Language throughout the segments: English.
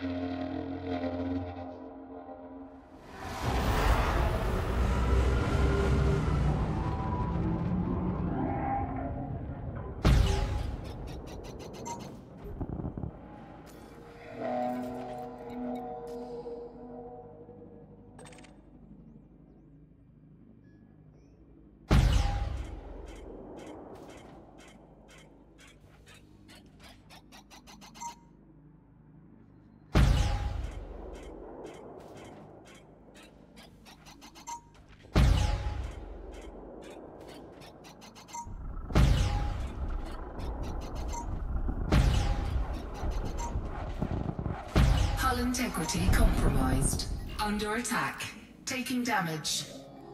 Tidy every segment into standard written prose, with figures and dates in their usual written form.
Hull integrity compromised. Under attack. Taking damage.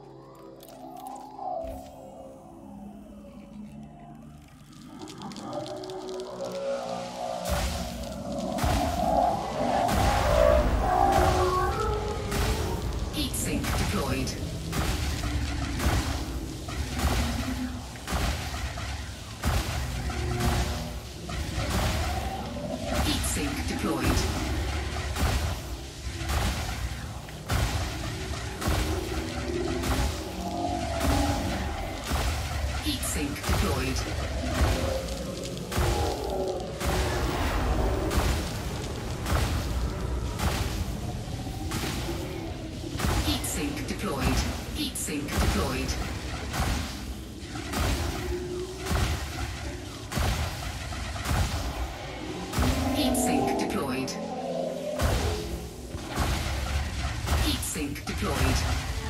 Heat sink deployed. Heat sink deployed. Heat sink deployed. Heat sink deployed. Heat sink deployed. Heat sink deployed. Heat sink deployed.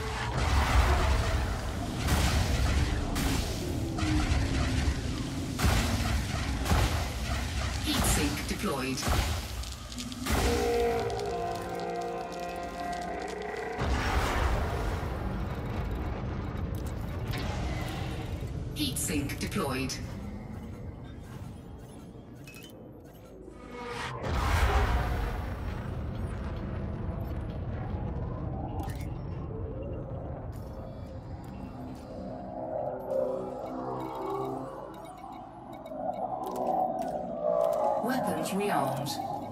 Heat sink deployed. Heat sink deployed. Weapons rearmed.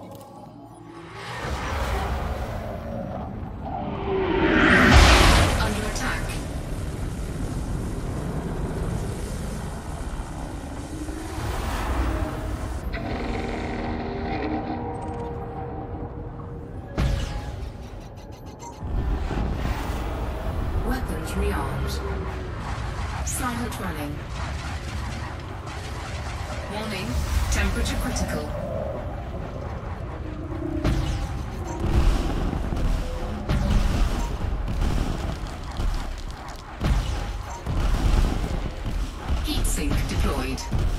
Under attack. Weapons rearmed. Silent running. Warning. Temperature critical. Heat sink deployed.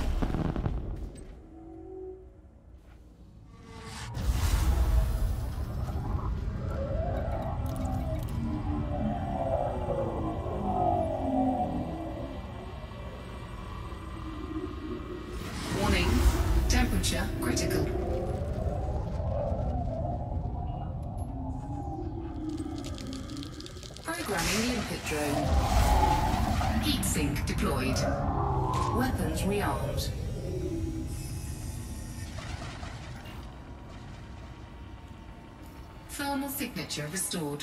Warning. Temperature critical. Programming limpet drone. Heat sink deployed. Weapons rearmed. Thermal signature restored.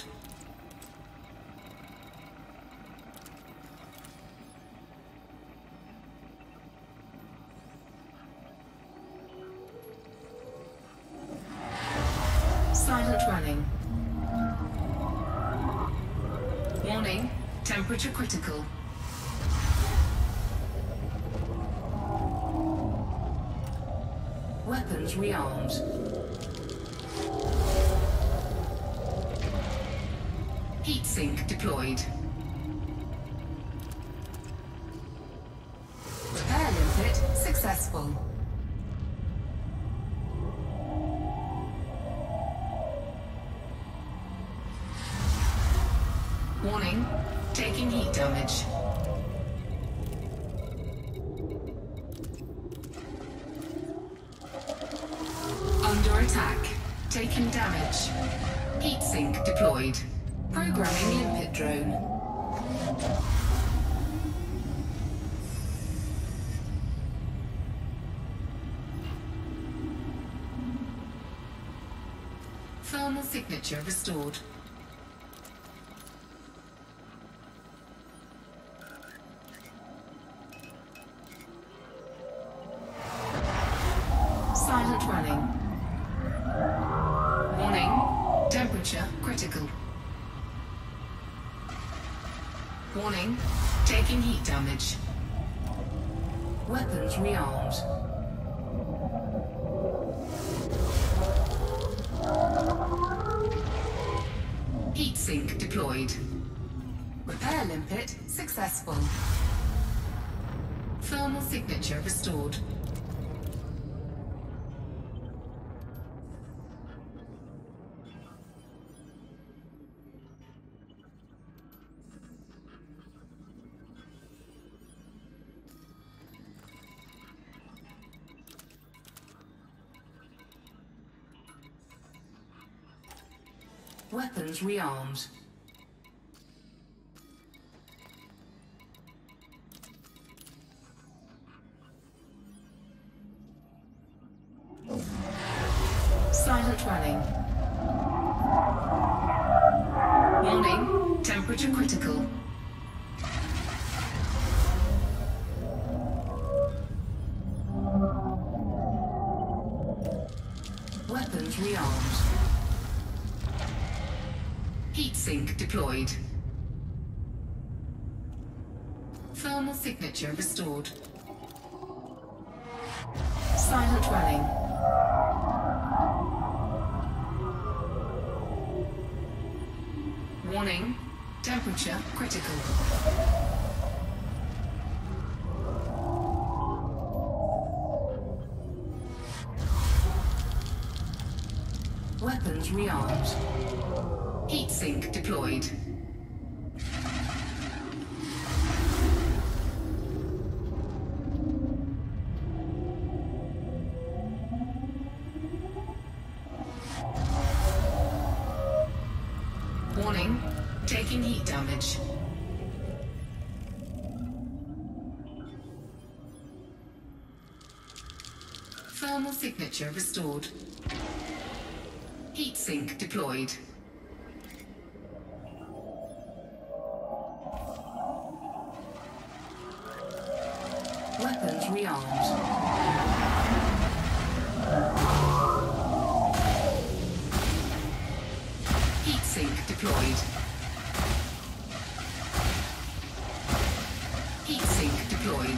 Silent running. Warning, temperature critical. Weapons rearmed. Heat sink deployed. Repair limpet successful. Warning, taking heat damage. Under attack, taking damage. Heat sink deployed. Programming limpet drone. Thermal signature restored. Silent running. Warning. Temperature critical. Warning. Taking heat damage. Weapons rearmed. Heat sink deployed. Repair limpet successful. Thermal signature restored. Weapons rearmed. Silent running. Warning, temperature critical. Weapons rearmed. Heat sink deployed. Thermal signature restored. Silent running. Warning, temperature critical. Weapons rearmed. Heat sink deployed. Warning, taking heat damage. Thermal signature restored. Heat sink deployed. Weapons rearmed. Heat sink deployed. Heat sink deployed.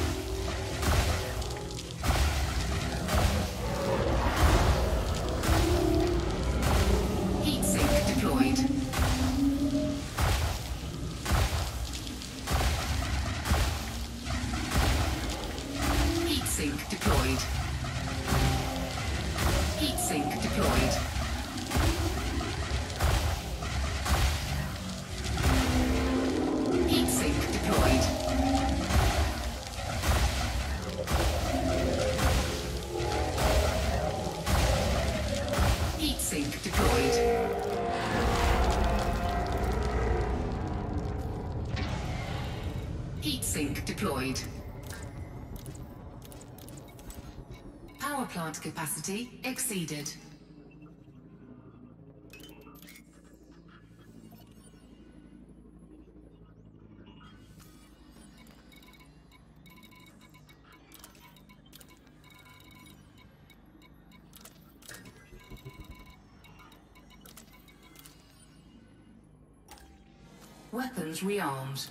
Heat sink deployed. Heat sink deployed. Heat sink deployed. Heat sink deployed. Heat sink deployed. Heat sink deployed. Power plant capacity exceeded. Weapons rearmed.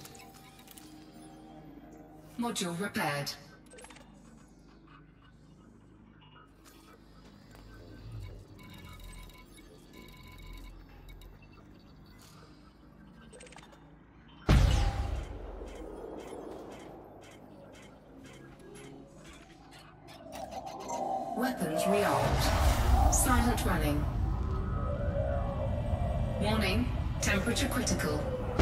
Module repaired. Weapons rearmed. Silent running. Warning, temperature critical.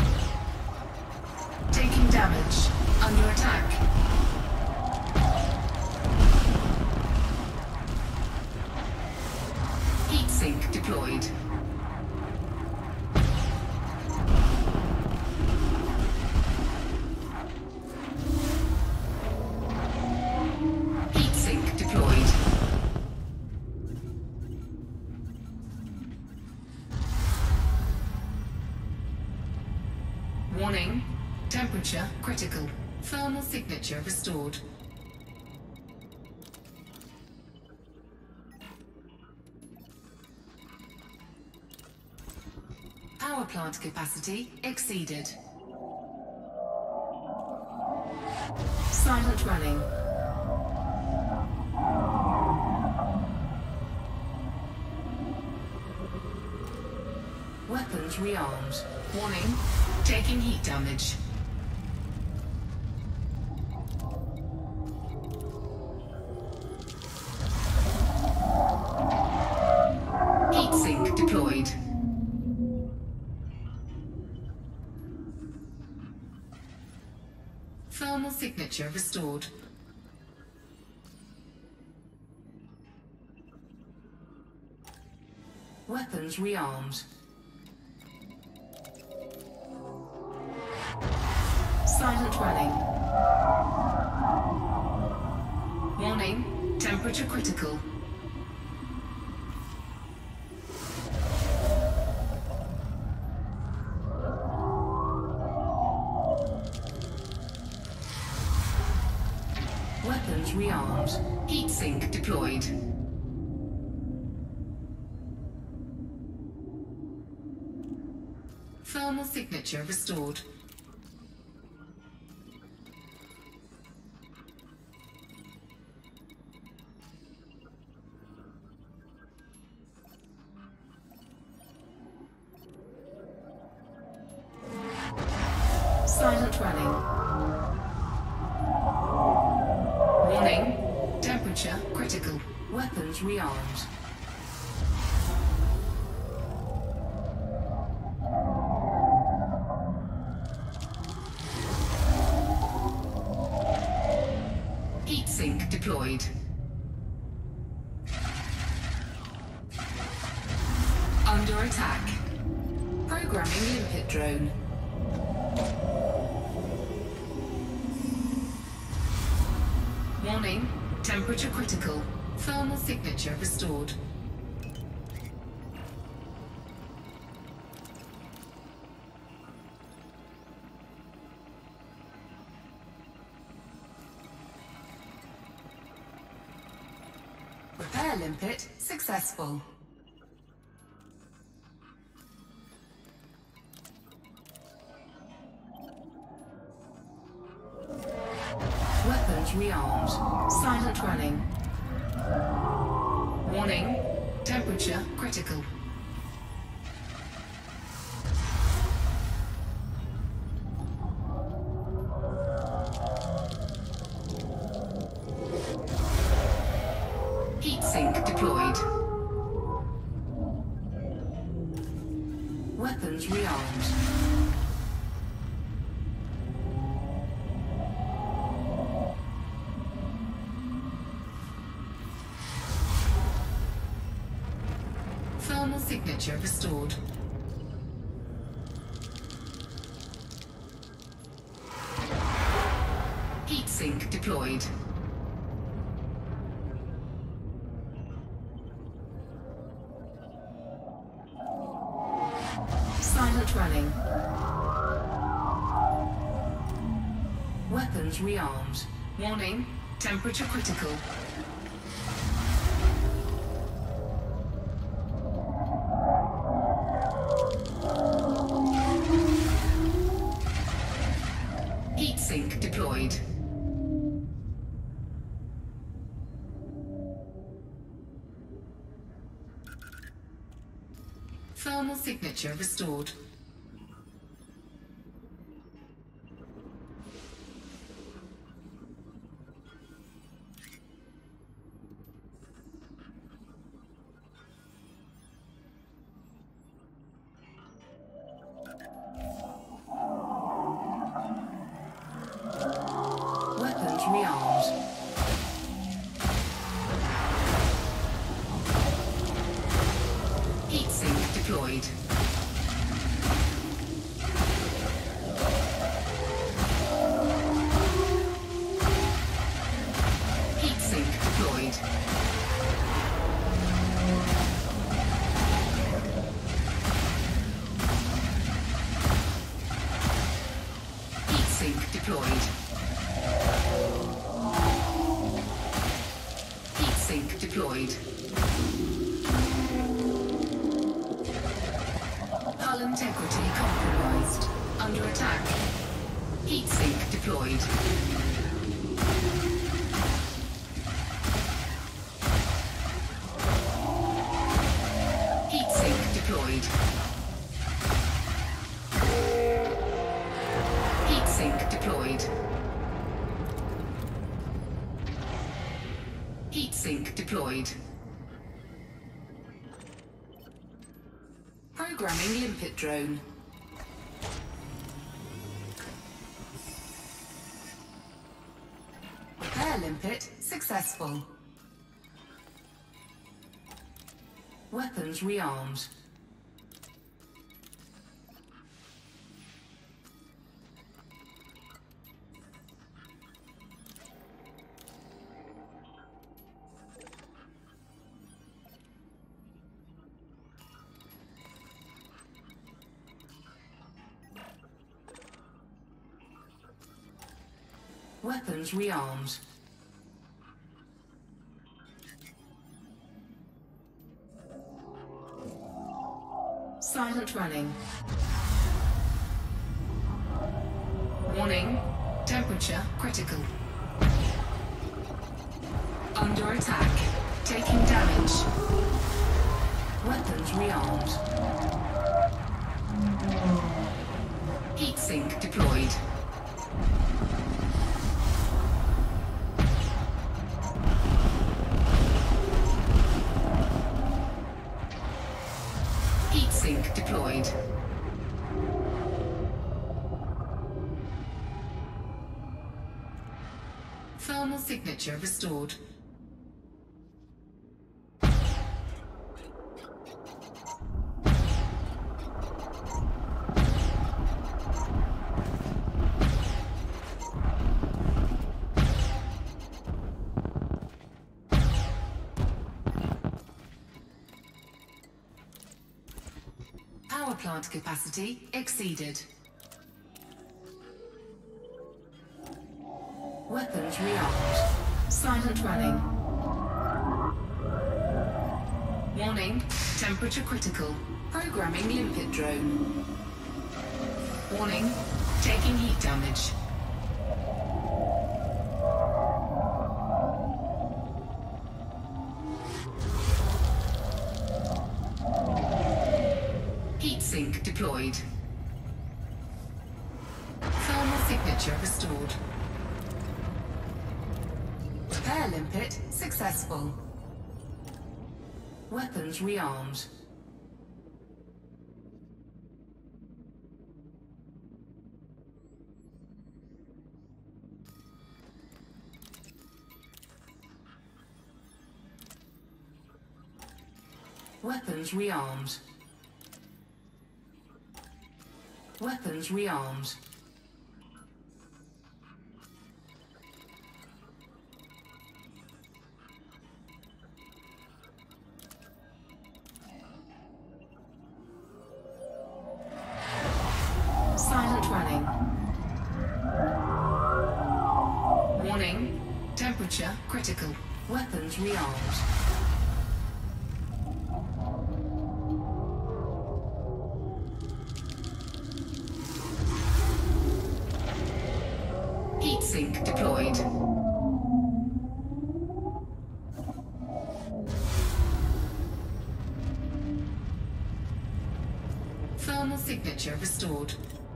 Taking damage. Under attack. Heat sink deployed. Heat sink deployed. Warning. Temperature critical. Thermal signature restored. Power plant capacity exceeded. Silent running. Weapons rearmed. Warning. Taking heat damage. Heat sink deployed. Thermal signature restored. Weapons rearmed. Silent running. Warning. Temperature critical. Weapons rearmed. Heat sink deployed. Thermal signature restored. Silent running. Warning. Temperature critical. Weapons rearmed. Heat sink deployed. Under attack. Programming limpet drone. Warning. Temperature critical. Thermal signature restored. Repair limpet successful. Weapons rearmed. Silent running. Warning. Temperature critical. Heat sink deployed. Weapons rearmed. Thermal signature restored. Heat sink deployed. Silent running. Weapons rearmed. Warning. Temperature critical. Heat sink deployed. Thermal signature restored. Weapons rearmed. Heat sink deployed. Heat sink deployed. Integrity compromised. Under attack. Heatsink deployed. Heatsink deployed. Heatsink deployed. Heatsink deployed. Programming limpet drone. Repair limpet successful. Weapons rearmed. Weapons rearmed. Silent running. Warning. Temperature critical. Under attack. Taking damage. Weapons rearmed. Heatsink deployed. Heatsink deployed. Thermal signature restored. Power plant capacity exceeded. Weapons rearmed. Silent running. Warning. Temperature critical. Programming limpet drone. Warning. Taking heat damage. Heatsink deployed. Thermal signature restored. Repair limpet successful. Weapons rearmed. Weapons rearmed. Weapons rearmed. Silent running. Warning. Temperature critical. Weapons rearmed. Heatsink deployed. Thermal signature restored.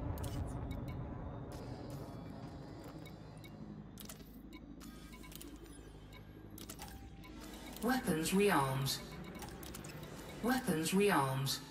Weapons rearmed. Weapons rearmed.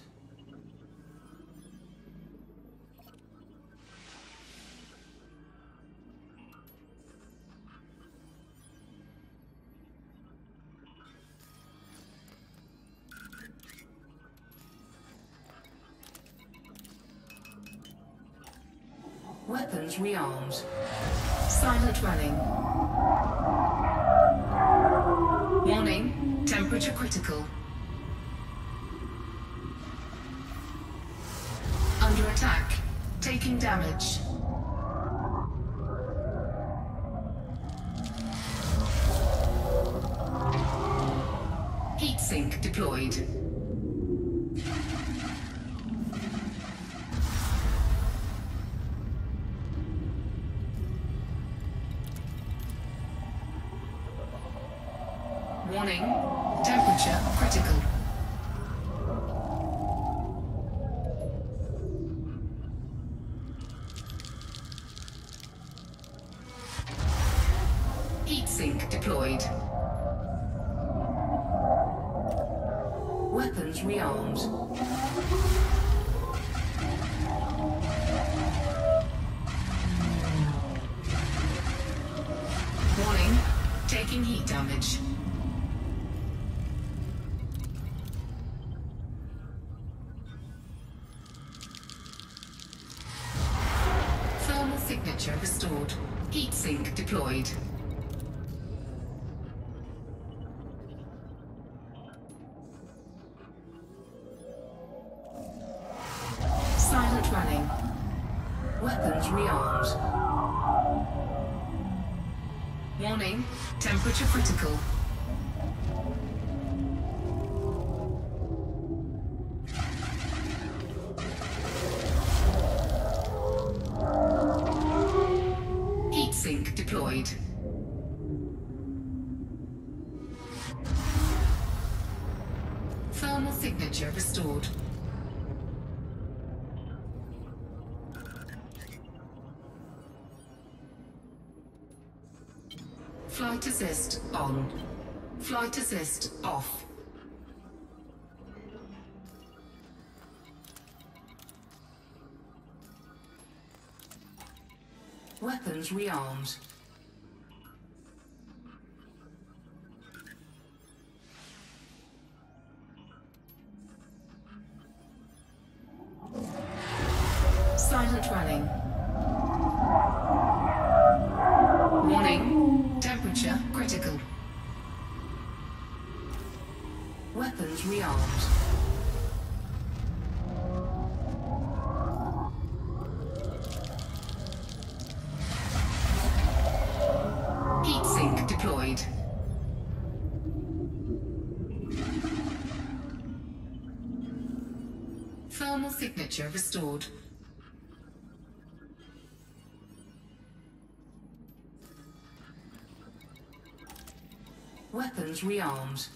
Weapons rearmed. Silent running. Warning. Temperature critical. Under attack. Taking damage. Heatsink deployed. Weapons rearmed. Warning, taking heat damage. Thermal signature restored. Heat sink deployed. Silent running. Weapons rearmed. Warning, temperature critical. Heat sink deployed. Thermal signature restored. Flight assist on. Flight assist off. Weapons rearmed. Silent running. Warning, temperature critical. Weapons rearmed. Heat sink deployed. Thermal signature restored. Weapons rearmed.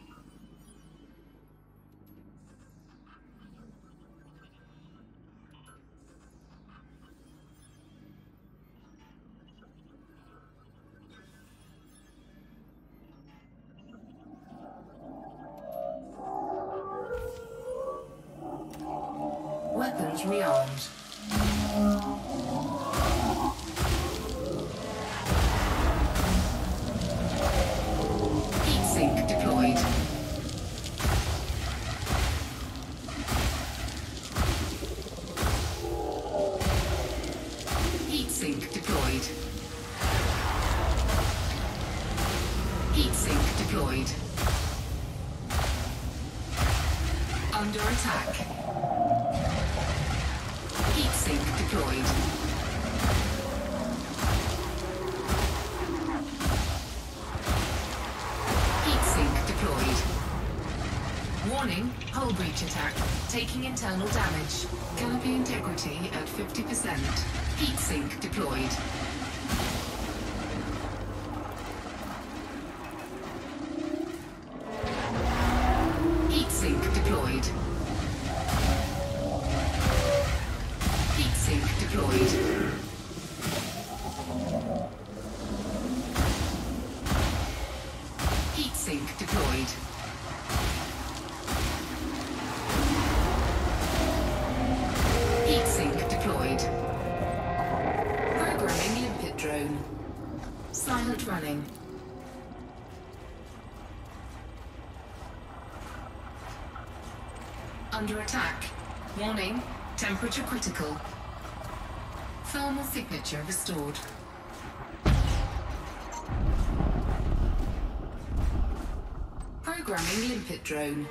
Weapons rearmed. Heat sink deployed. Heat sink deployed. Heat sink deployed. Under attack. Heat sink deployed. Heat sink deployed. Warning, hull breach attack. Taking internal damage. Canopy integrity at 50%. Heat sink deployed. Heat sink deployed. Heat sink deployed. Heat sink deployed. Heat sink deployed. Programming limpet drone. Silent running. Under attack. Warning, temperature critical. Thermal signature restored. Programming limpet drone.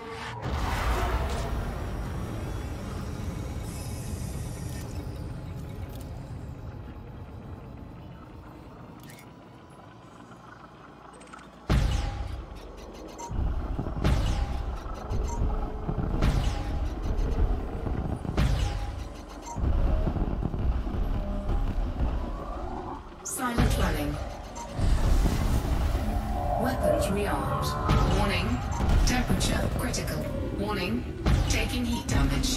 Silent running. Weapons rearmed. Warning, temperature critical. Warning, taking heat damage.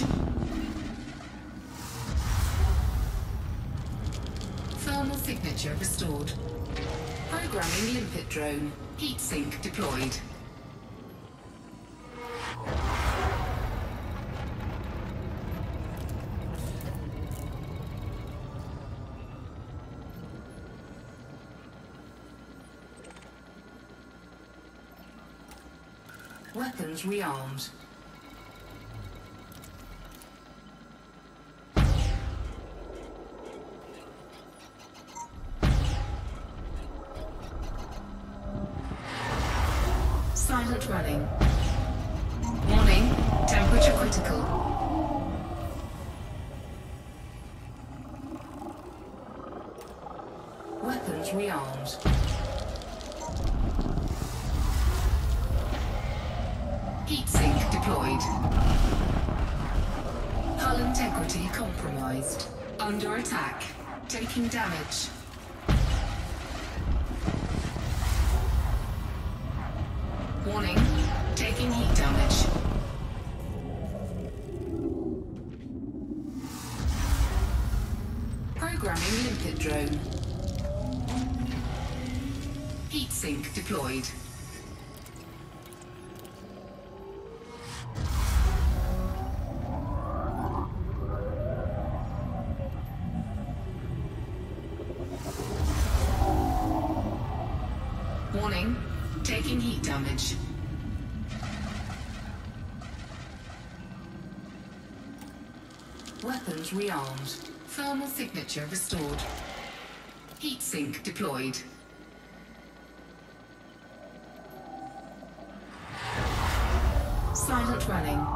Thermal signature restored. Programming limpet drone. Heat sink deployed. Weapons rearmed. Silent running. Warning, temperature critical. Weapons rearmed. Heat sink deployed. Hull integrity compromised. Under attack. Taking damage. Warning, taking heat damage. Programming limpet drone. Heat sink deployed. Warning, taking heat damage. Weapons rearmed. Thermal signature restored. Heat sink deployed. Silent running.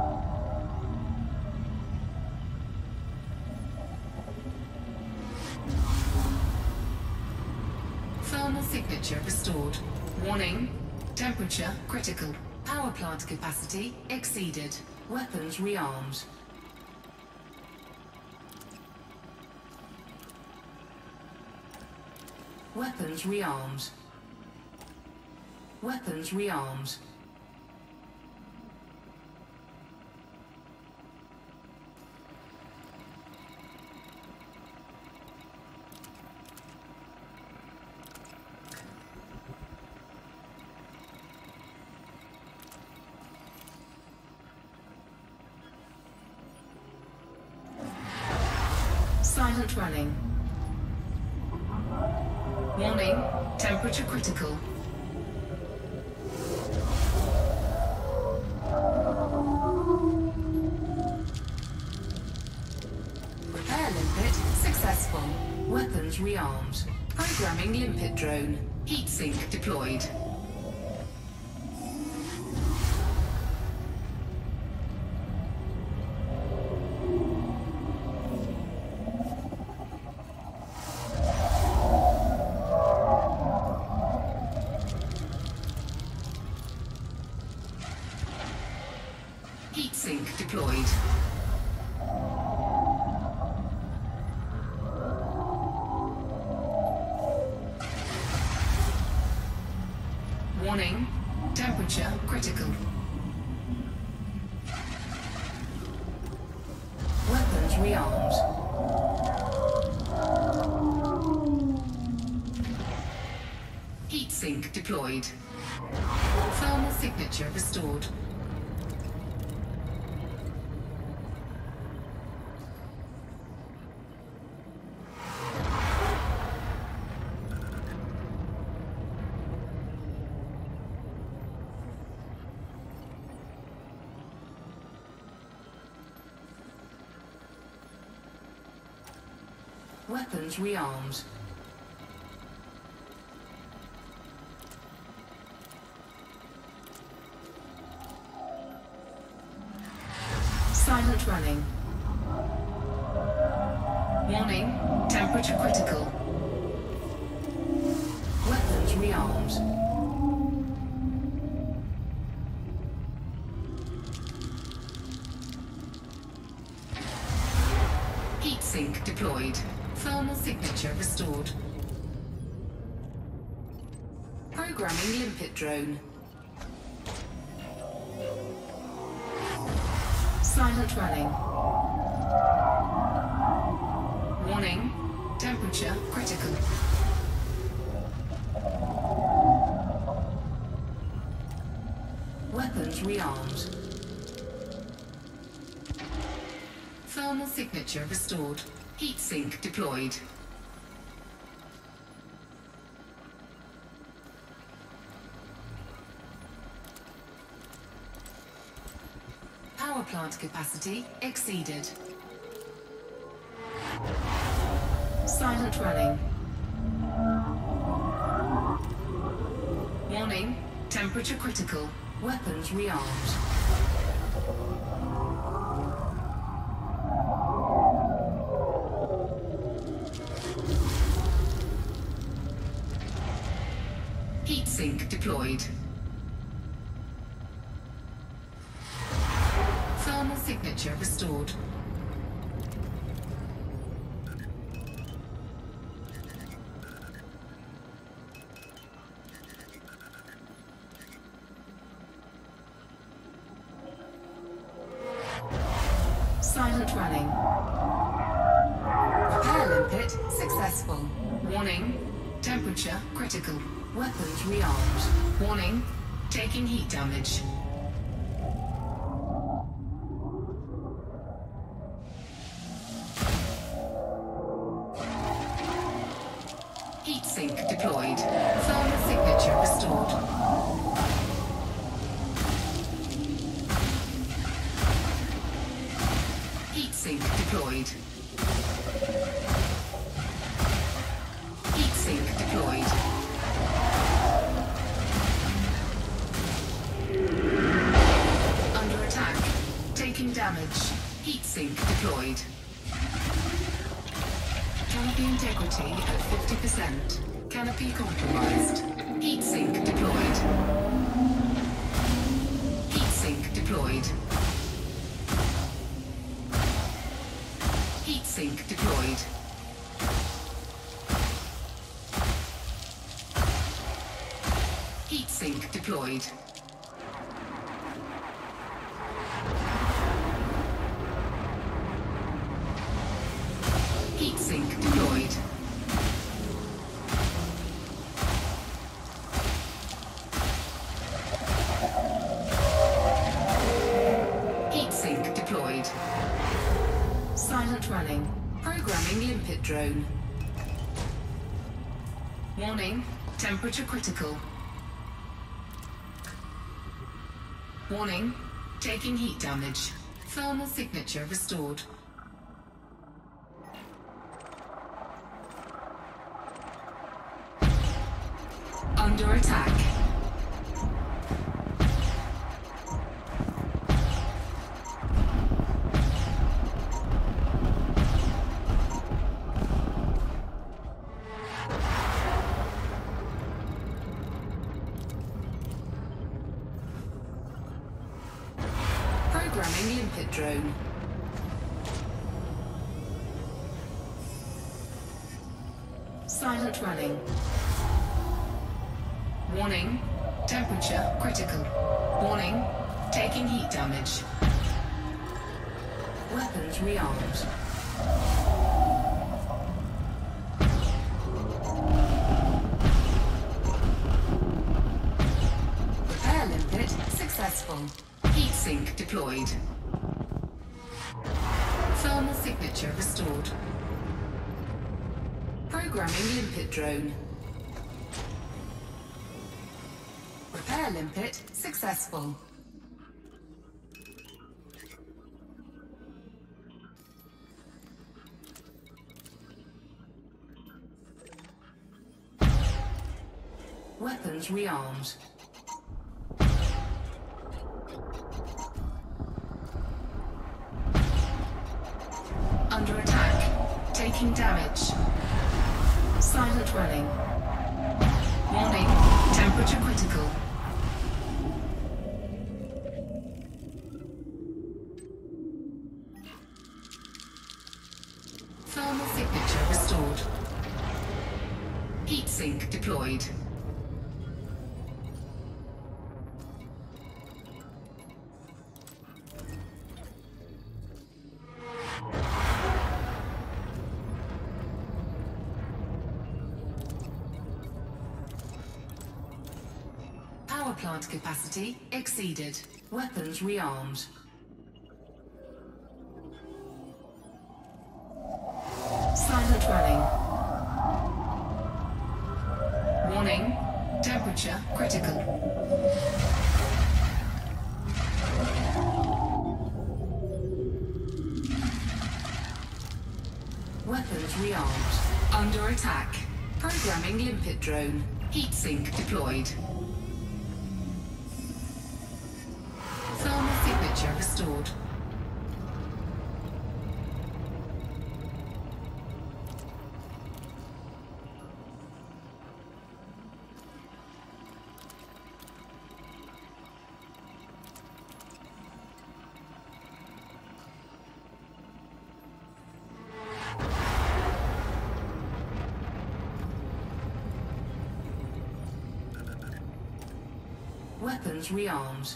Thermal signature restored. Warning, temperature critical. Power plant capacity exceeded. Weapons rearmed. Weapons rearmed. Weapons rearmed. Silent running. Warning, temperature critical. Repair limpet successful. Weapons rearmed. Programming limpet drone. Heat sink deployed. Heat sink deployed. Warning, temperature critical. Weapons rearmed. Heat sink deployed. Thermal signature restored. Weapons rearmed. Silent running. Warning, temperature critical. Weapons rearmed. Heat sink deployed. Thermal signature restored. Programming limpet drone. Silent running. Warning, temperature critical. Weapons rearmed. Thermal signature restored. Heat sink deployed. Power plant capacity exceeded. Silent running. Warning, temperature critical. Weapons rearmed. Heat sink deployed. Thermal signature restored. Silent running. Repair limpet successful. Warning, temperature critical. Weapons rearmed. Warning, taking heat damage. Heat sink deployed. Thermal signature restored. Heat sink deployed. Heat sink deployed. Under attack. Taking damage. Heat sink deployed. Canopy integrity at 50%. Canopy compromised. Heat sink deployed. Heat sink deployed. Heat sink deployed. Heat sink deployed. Heat sink deployed. Heat sink deployed. Silent running. Programming limpet drone. Warning, temperature critical. Warning, taking heat damage. Thermal signature restored. Under attack. Programming limpet drone. Silent running. Warning, temperature critical. Warning, taking heat damage. Weapons rearmed. Repair limpet successful. Heat sink deployed. Thermal signature restored. Programming limpet drone. Repair limpet successful. Weapons rearmed. Under attack. Taking damage. Silent running. Warning. Temperature critical. Thermal signature restored. Heat sink deployed. Power plant capacity exceeded. Weapons rearmed. Silent running. Warning, temperature critical. Weapons rearmed. Under attack. Programming limpet drone. Heat sink deployed. Thermal signature restored. Weapons rearmed.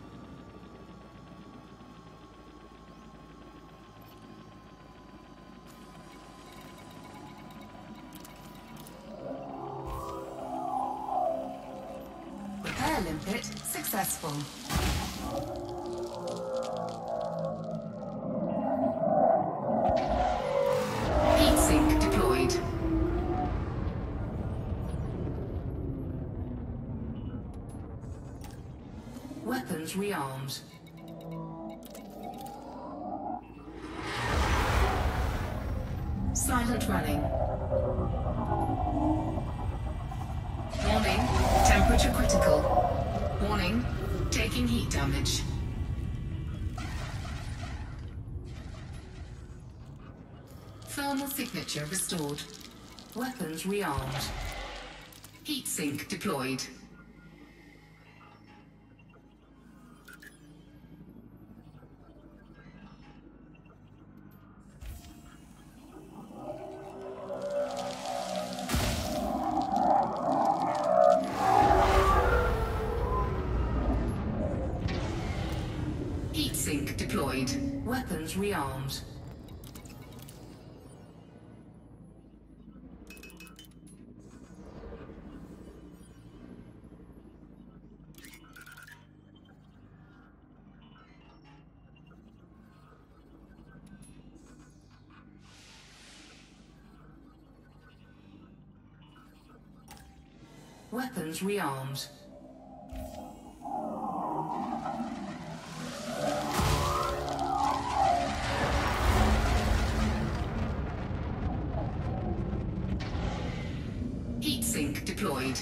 Repair limpet successful. Heat sink deployed. Weapons rearmed. Silent running. Warning, temperature critical. Warning, taking heat damage. Thermal signature restored. Weapons rearmed. Heat sink deployed. Heat sink deployed. Weapons rearmed. Weapons rearmed. Heat sink deployed.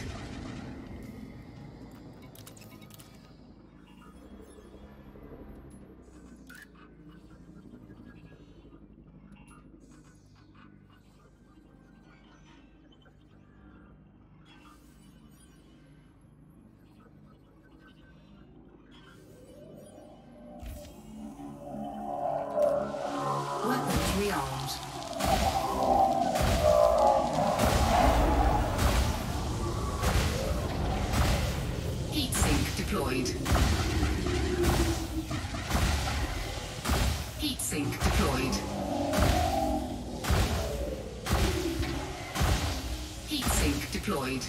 Weapons rearmed. Heat sink deployed. Heat sink deployed. Heat sink deployed.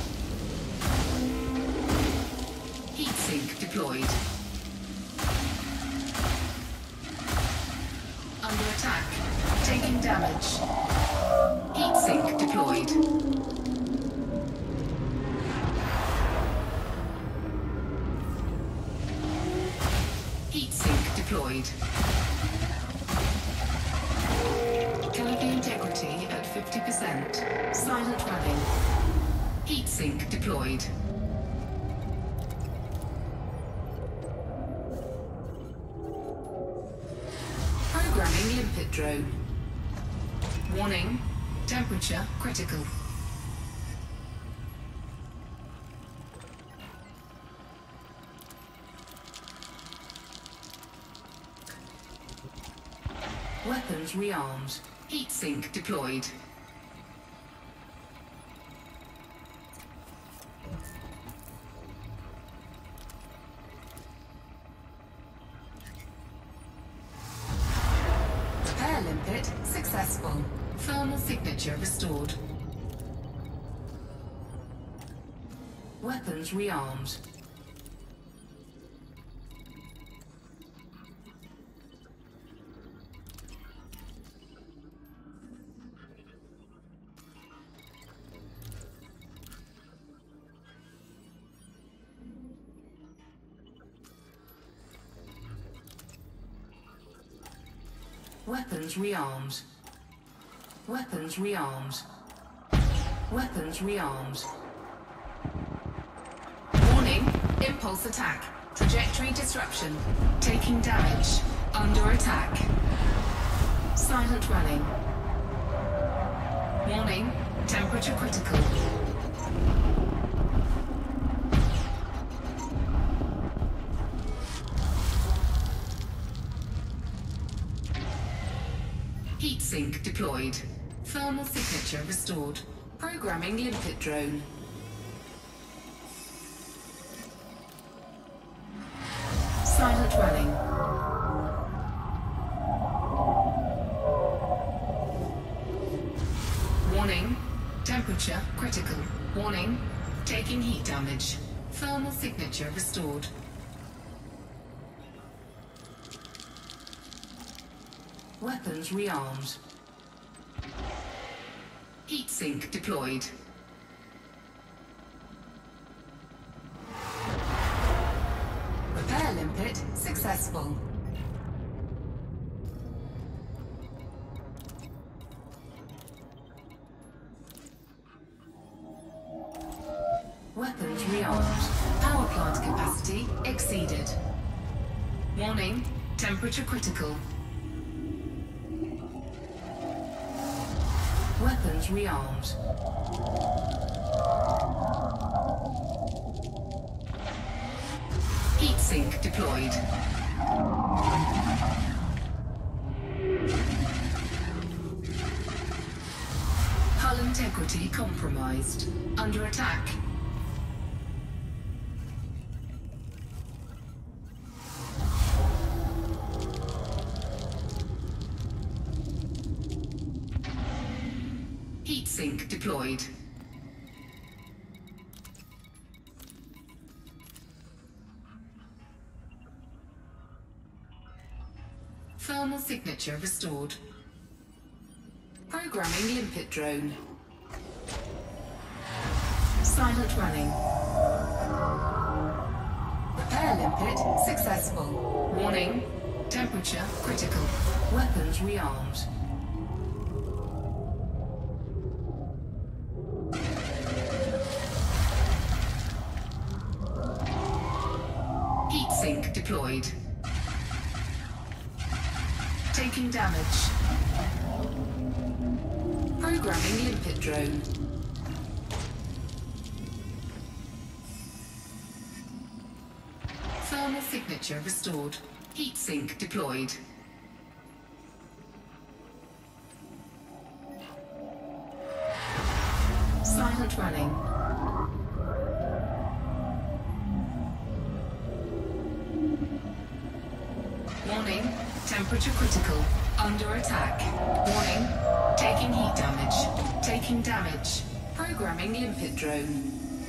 Heat sink deployed. Under attack. Taking damage. Heat sink deployed. Heat sink deployed. Canopy integrity at 50%. Silent running. Heat sink deployed. Programming limpet drone. Warning, temperature critical. Weapons rearmed. Heat sink deployed. Repair limpet successful. Thermal signature restored. Weapons rearmed. Weapons rearmed. Weapons rearmed. Weapons rearmed. Warning, impulse attack. Trajectory disruption. Taking damage. Under attack. Silent running. Warning, temperature critical. Heat sink deployed. Thermal signature restored. Programming limpet drone. Silent running. Warning, temperature critical. Warning, taking heat damage. Thermal signature restored. Weapons rearmed. Heat sink deployed. Repair limpet successful. Weapons rearmed. Power plant capacity exceeded. Warning, temperature critical. Weapons rearmed. Heat sink deployed. Hull integrity compromised. Under attack. Heat sink deployed. Thermal signature restored. Programming limpet drone. Silent running. Repair limpet successful. Warning, temperature critical. Weapons rearmed. Heat sink deployed. Taking damage. Programming limpet drone. Thermal signature restored. Heat sink deployed. Silent running. Warning, temperature critical. Under attack. Warning, taking heat damage. Taking damage. Programming limpet drone.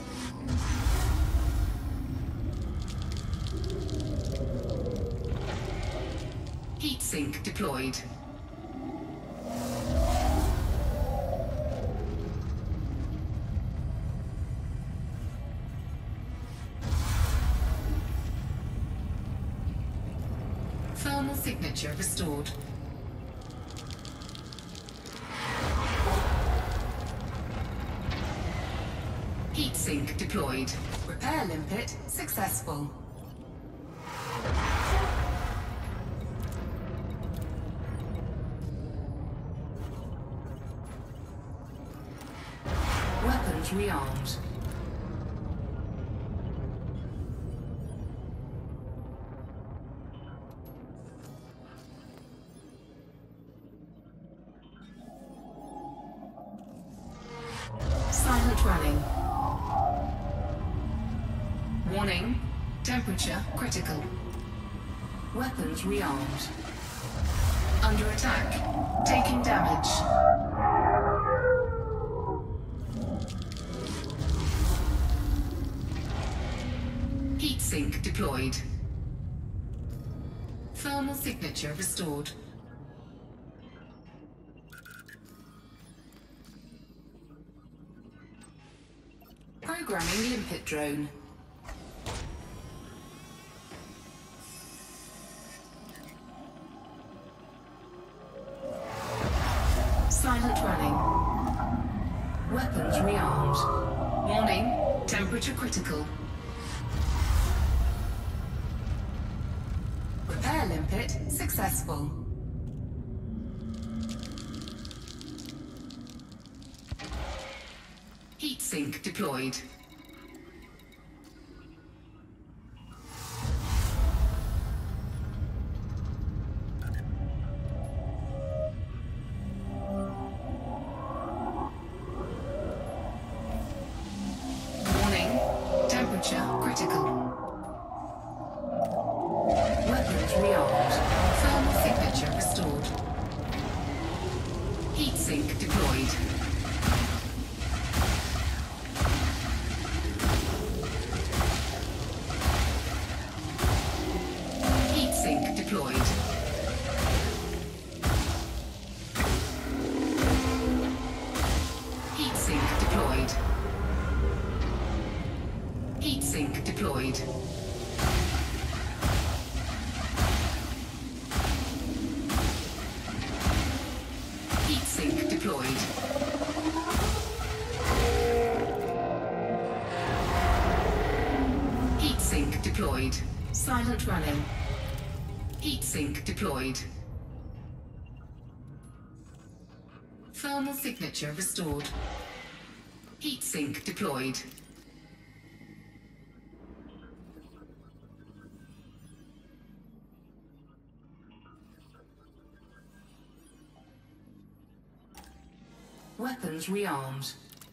Heat sink deployed. Thermal signature restored. Heat sink deployed. Repair limpet successful. Weapons rearmed. Silent running. Warning, temperature critical. Weapons rearmed. Under attack. Taking damage. Heat sink deployed. Thermal signature restored. Programming limpet drone. Silent running. Weapons rearmed. Warning, temperature critical. Repair limpet successful. Heat sink deployed. Warning, temperature critical. Weapons rearmed. Thermal signature restored. Heat sink deployed. Heat sink deployed. Heat sink deployed. Heat sink deployed. Heat sink deployed. Heat sink deployed. Silent running. Heat sink deployed. Thermal signature restored. Heat sink deployed. Weapons rearmed.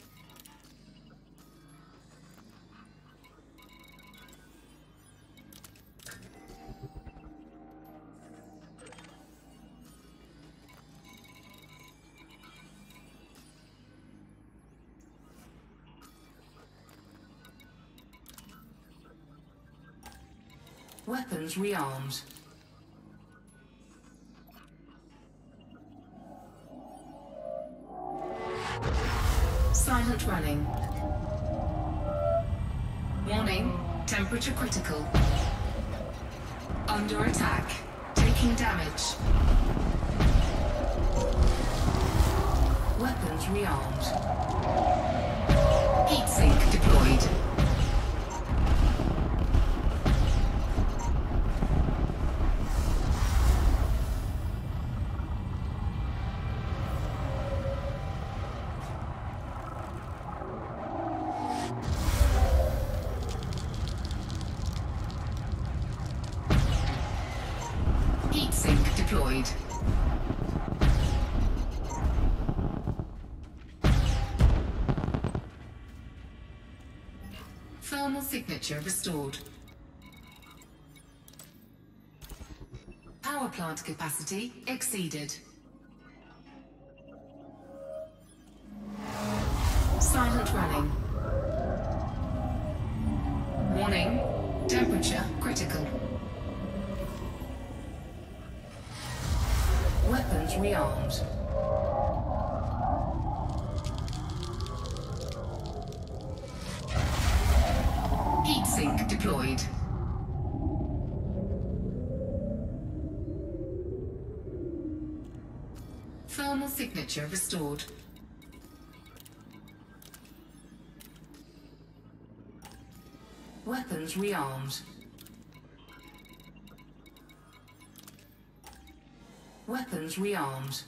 Weapons rearmed. Silent running. Warning, temperature critical. Under attack. Taking damage. Weapons rearmed. Heat sink deployed. Heat sink deployed. Thermal signature restored. Power plant capacity exceeded. Silent running. Warning, temperature critical. Weapons rearmed. Heat sink deployed. Thermal signature restored. Weapons rearmed. Weapons rearmed.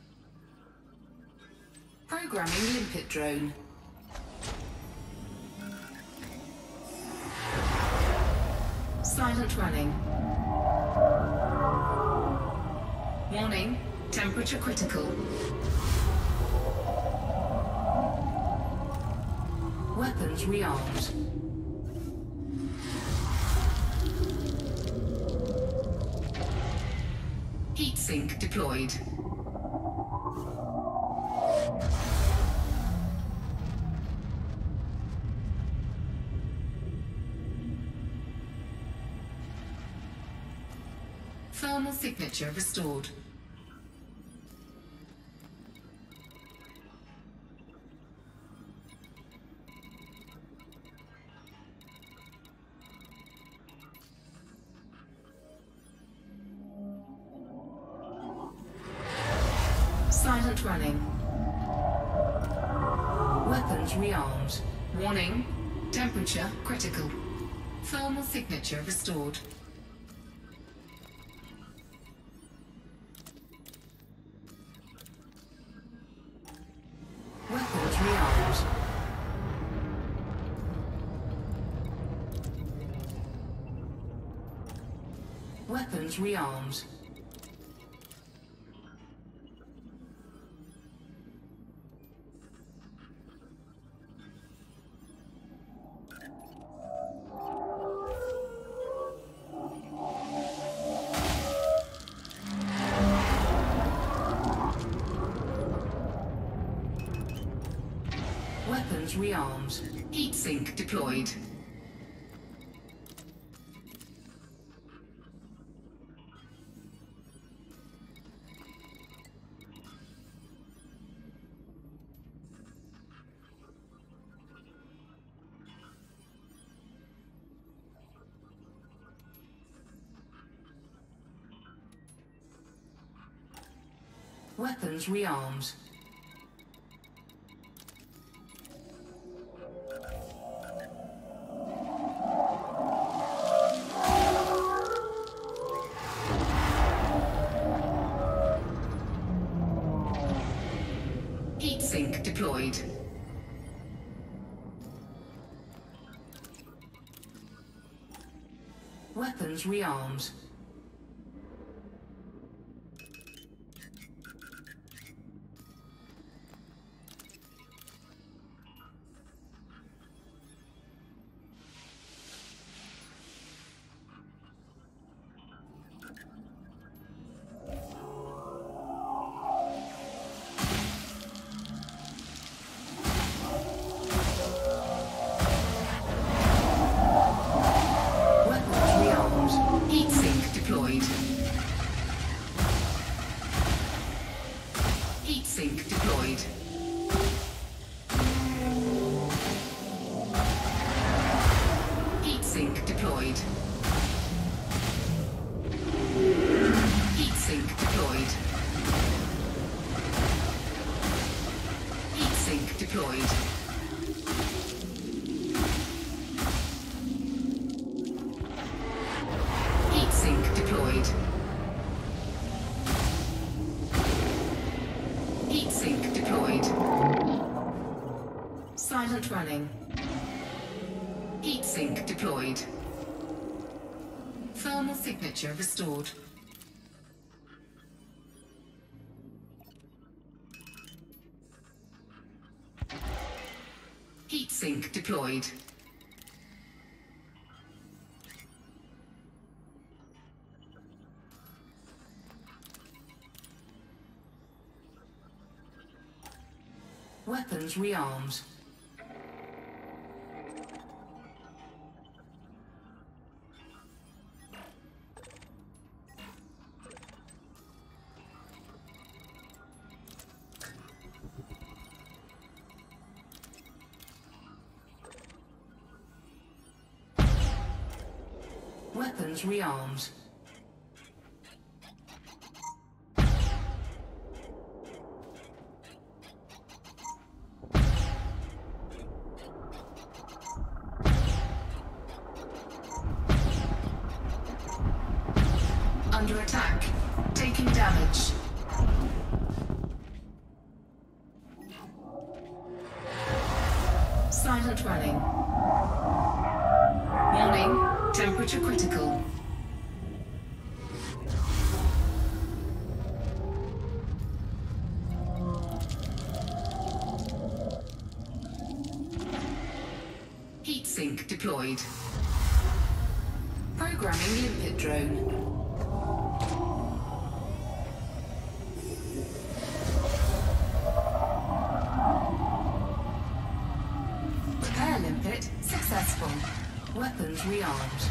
Programming limpet drone. Silent running. Warning, temperature critical. Weapons rearmed. Heat sink deployed. Thermal signature restored. Silent running. Weapons rearmed. Warning. Temperature critical. Thermal signature restored. Weapons rearmed. Weapons rearmed. Weapons rearmed. Heat sink deployed. Weapons rearmed. Heat sink deployed. Weapons rearmed. Heat sink deployed. Heat sink deployed. Heat sink deployed. Heat sink deployed. Heat sink deployed. Heat sink deployed. Heat sink deployed. Silent running. Heat sink deployed. Thermal signature restored. Heat sink deployed. Weapons rearmed. Weapons rearmed. Under attack. Taking damage. Silent running. Warning. Temperature critical. Heat sink deployed. Programming limpet drone. Repair limpet successful. Weapons rearmed.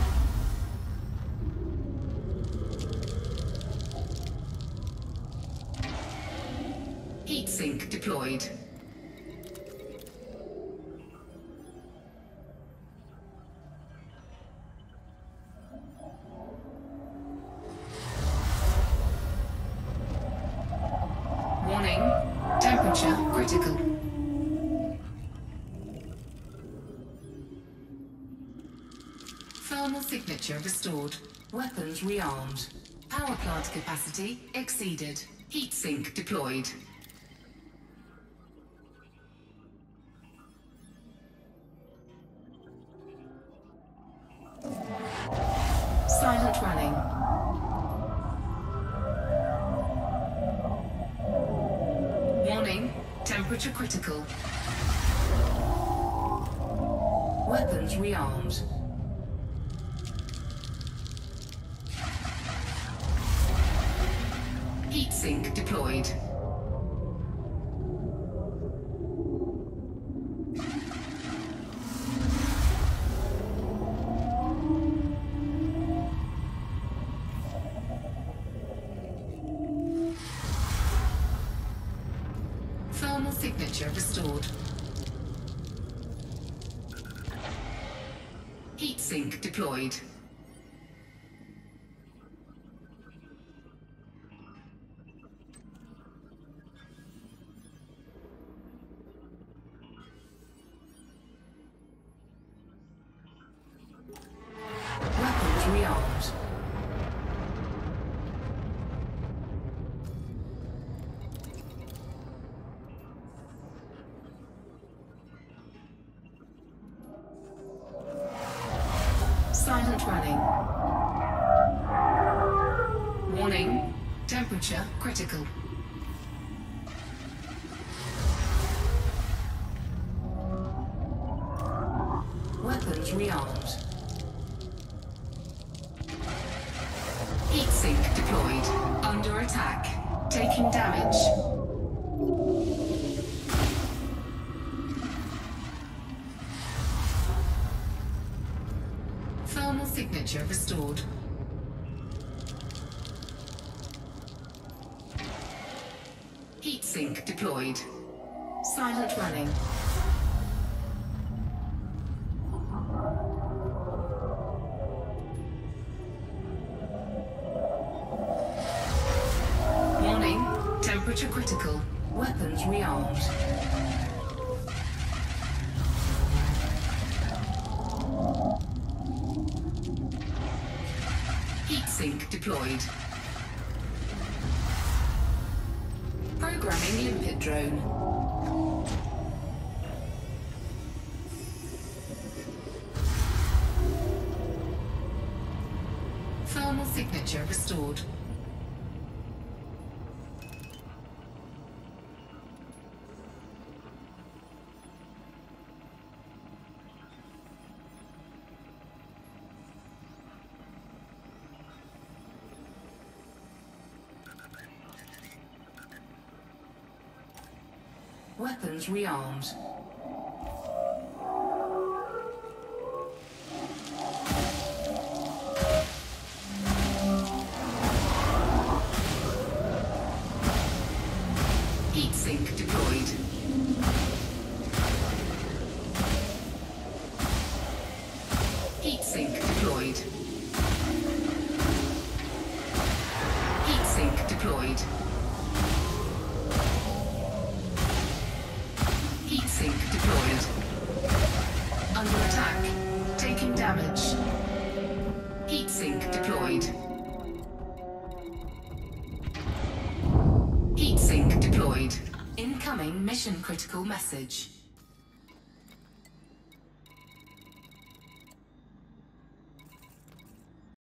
Heat sink deployed. Warning. Temperature critical. signature restored. Weapons rearmed. Power plant capacity exceeded. Heatsink deployed. Silent running. Warning, temperature critical. Weapons rearmed. Heatsink deployed. Thermal signature restored. Heatsink deployed. Weapons rearmed. Silent running. Warning, temperature critical. Weapons rearmed. Heatsink deployed. Under attack. Taking damage. Thermal signature restored. Heatsink deployed. Silent running. Warning, temperature critical. Weapons rearmed. Heatsink deployed. Programming limpet drone. Thermal signature restored. Weapons rearmed. Heatsink deployed. Heatsink deployed. Heatsink deployed. Heatsink deployed. Under attack. Taking damage. Heatsink deployed. Heatsink deployed. Incoming mission critical message.